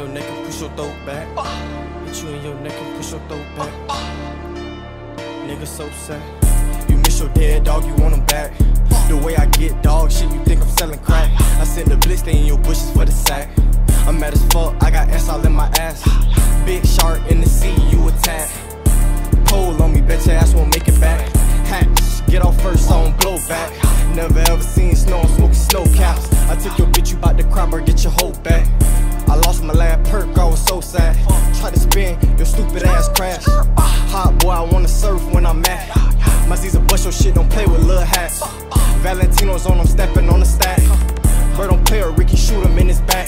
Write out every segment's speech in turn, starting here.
your neck and push your throat back. Hit you in your neck and push your throat back. Nigga so sad. You miss your dead dog, you want him back. The way I get dog shit, you think I'm selling crack. I sent the blitz, they in your bushes for the sack. I'm mad as fuck, I got ants all in my ass. Big shark in the sea, you attack. Pole on me, bet your ass won't make it back. Hatch, get off first, I don't blow back. Never ever seen snow, I'm smoking snow caps. I took your bitch, you bout to cry, bro, get your hoe back. I lost my last perk, I was so sad. Tried to spin, your stupid ass crash. Hot boy, I wanna surf when I'm mad. My Z's a bust your shit, don't play with Lil Hatch. Valentino's on, I'm stepping on the stack. Bro, don't play with Ricky, shoot him in his back.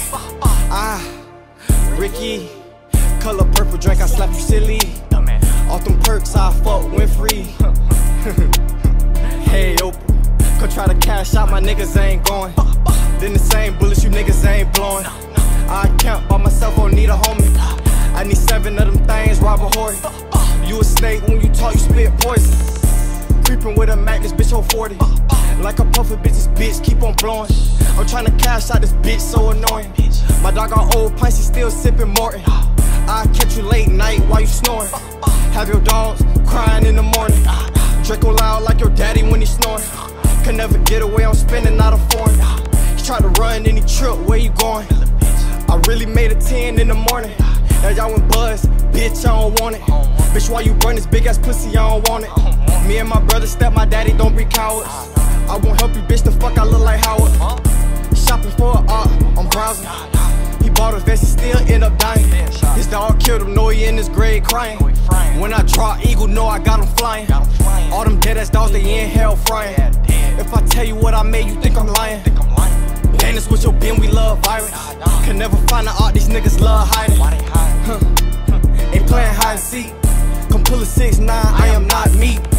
Ricky, color purple drink, I slap you silly. Off them perks, I fuck Winfrey. Hey, Oprah, come try to cash out, my niggas ain't going. Then the same bullets you niggas ain't blowing. I camp by myself, don't need a homie. I need 7 of them things, Robert Horry. You a snake, when you talk, you spit poison. Creeping with a Mac, this bitch hold 40. Like a puffer bitch, this bitch keep on blowing. I'm trying to cash out, this bitch so annoying. My dog got old pints, he still sipping Morton. I catch you late night while you snoring. Have your dogs crying in the morning. Draco loud like your daddy when he snoring. Can never get away, I'm spending out of foreign. He tried to run and he tripped, where you going? I really made a 10 in the morning. Now y'all went buzz, bitch, I don't want it. Bitch, why you run this big ass pussy, I don't want it. Me and my brother step my daddy, don't be cowards. I won't help you, bitch, the fuck I look like Howard. Shopping for an art, I'm browsing. He bought a vest, he still end up dying. His dog killed him, know he in his grave crying. When I draw eagle, know I got him flying. All them dead ass dogs, they in hell frying. If I tell you what I made, you think I'm lying. Dang, this with your bin, we love violence. Can never find the art, these niggas love hiding. Ain't playing hide and seek. Come pull a 6'9", I am not me.